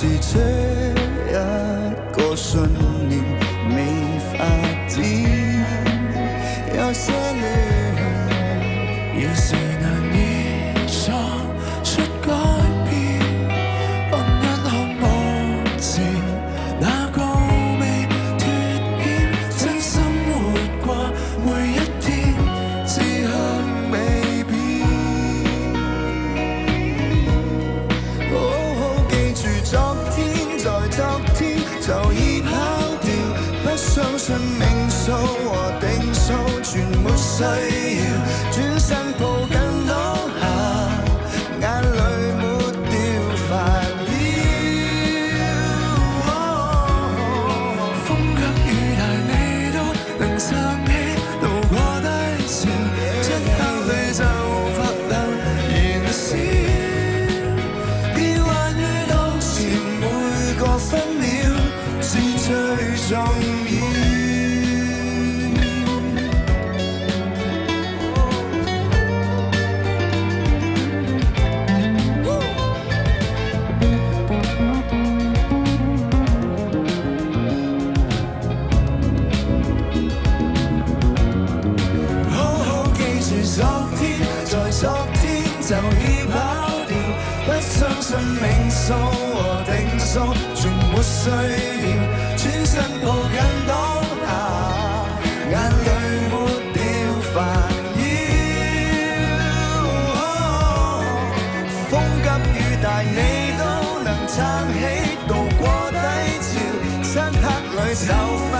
是這一個信念未發展，有些亂， 要是難以作出改變，按因看目前那個未脫險，真心活過每一天，志向未變。 記住昨天，在昨天就已跑掉，不相信命數和定數，全沒需要轉身抱緊當下，眼淚抹掉煩擾。 風急雨大你都能撐起，渡過低潮，漆黑裏就發亮燃燒。變幻於當前每個分秒是最重要。昨天，在昨天就已跑掉，不相信命數和定數，全沒需要轉身抱緊當下，眼淚抹掉煩擾。風急雨大你都能撐起，渡過低潮，漆黑裏就